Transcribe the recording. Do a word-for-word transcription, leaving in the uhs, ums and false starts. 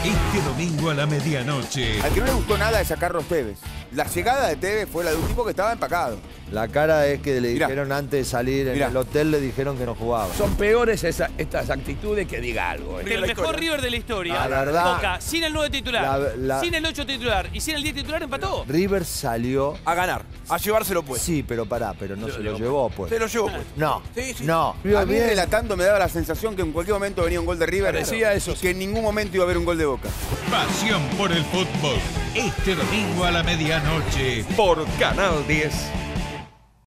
Este domingo a la medianoche. Al que no le gustó nada es a Carlos Tevez. La llegada de Tevez fue la de un tipo que estaba empacado. La cara es que le Mirá. dijeron antes de salir en Mirá. el hotel, le dijeron que no jugaba. Son peores esa- estas actitudes que diga algo. ¿eh? Que el mejor River de la historia. La verdad- Boca, sin el nueve titular, La- la- sin el ocho titular y sin el diez titular empató. River salió... A ganar, a llevárselo pues. Sí, pero pará, pero no se lo llevó pues. Se lo llevó pues. No, Sí, sí. no. A mí relatando me daba la sensación que en cualquier momento venía un gol de River. Parecía eso, y sí. que en ningún momento iba a haber un gol de Boca. Pasión por el fútbol. Este domingo a la medianoche por Canal diez.